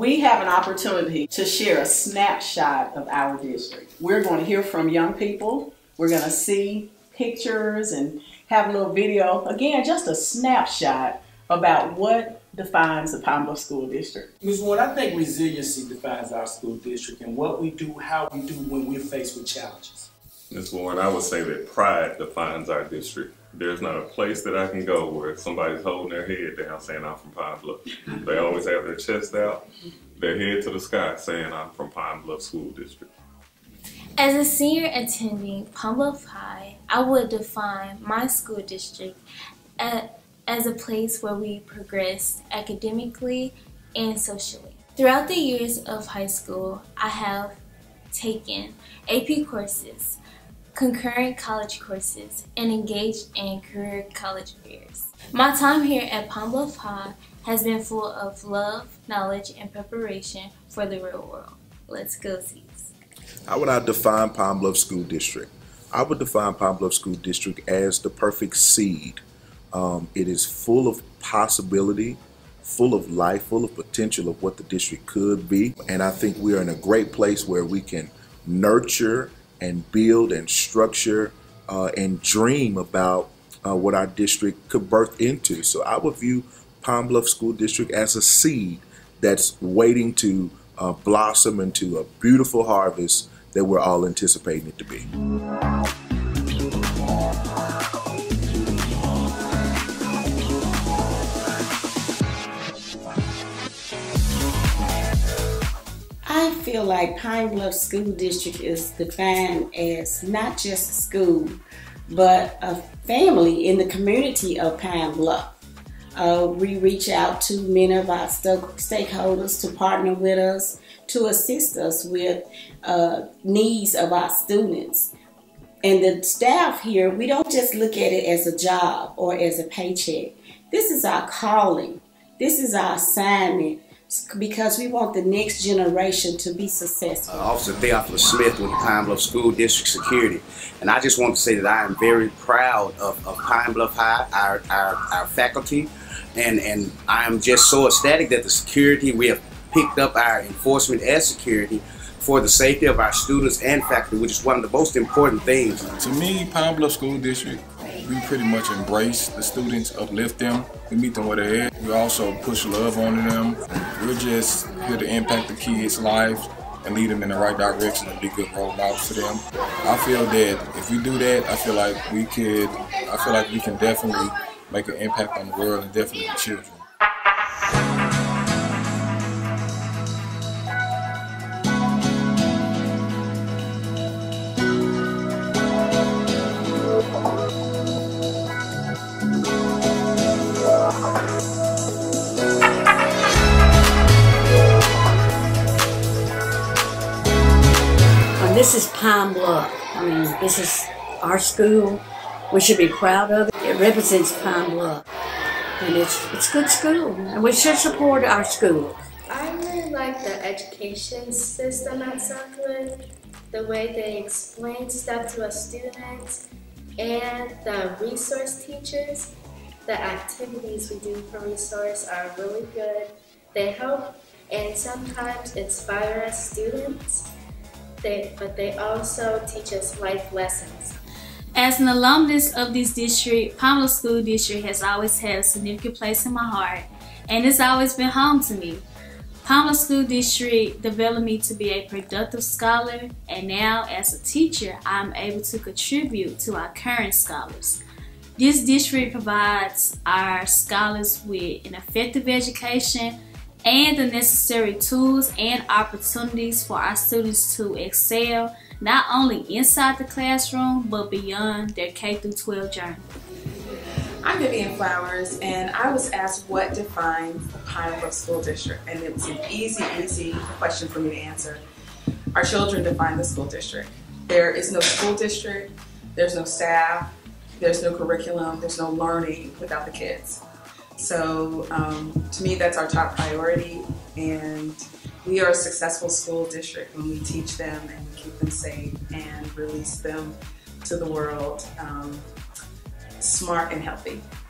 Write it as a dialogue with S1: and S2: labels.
S1: We have an opportunity to share a snapshot of our district. We're going to hear from young people. We're going to see pictures and have a little video. Again, just a snapshot about what defines the Pine Bluff School District.
S2: Ms. Ward, I think resiliency defines our school district and what we do, how we do when we're faced with challenges.
S3: Ms. Warren, I would say that pride defines our district. There's not a place that I can go where somebody's holding their head down saying I'm from Pine Bluff. They always have their chest out, their head to the sky saying I'm from Pine Bluff School District.
S4: As a senior attending Pine Bluff High, I would define my school district as a place where we progress academically and socially. Throughout the years of high school, I have taken AP courses, concurrent college courses, and engaged in career college fairs. My time here at Pine Bluff High has been full of love, knowledge, and preparation for the real world. Let's go, C's.
S5: How would I define Pine Bluff School District? I would define Pine Bluff School District as the perfect seed. It is full of possibility, full of life, full of potential of what the district could be. And I think we are in a great place where we can nurture and build and structure and dream about what our district could birth into. So I would view Pine Bluff School District as a seed that's waiting to blossom into a beautiful harvest that we're all anticipating it to be.
S6: I feel like Pine Bluff School District is defined as not just a school, but a family in the community of Pine Bluff. We reach out to many of our stakeholders to partner with us, to assist us with needs of our students. And the staff here, we don't just look at it as a job or as a paycheck. This is our calling. This is our assignment, because we want the next generation to be successful.
S7: Officer Theophilus Smith with the Pine Bluff School District Security. And I just want to say that I am very proud of Pine Bluff High, our faculty, and I am just so ecstatic that the security, we have picked up our enforcement as security for the safety of our students and faculty, which is one of the most important things.
S8: To me, Pine Bluff School District, we pretty much embrace the students, uplift them, we meet them where they're at. We also push love onto them. We're just here to impact the kids' lives and lead them in the right direction and be good role models for them. I feel that if we do that, I feel like we can definitely make an impact on the world and definitely the children.
S9: This is Pine Bluff. I mean, this is our school. We should be proud of it. It represents Pine Bluff. And it's good school. And we should support our school.
S4: I really like the education system at Southwood, the way they explain stuff to us students, and the resource teachers. The activities we do for resource are really good. They help and sometimes inspire us students. But they also teach us life lessons.
S10: As an alumnus of this district, Pine Bluff School District has always had a significant place in my heart, and it's always been home to me. Pine Bluff School District developed me to be a productive scholar, and now as a teacher, I'm able to contribute to our current scholars. This district provides our scholars with an effective education and the necessary tools and opportunities for our students to excel, not only inside the classroom, but beyond their K-12 journey.
S11: I'm Vivian Flowers, and I was asked what defines the Pine Bluff School District, and it was an easy question for me to answer. Our children define the school district. There is no school district, there's no staff, there's no curriculum, there's no learning without the kids. So to me, that's our top priority, and we are a successful school district when we teach them and keep them safe and release them to the world smart and healthy.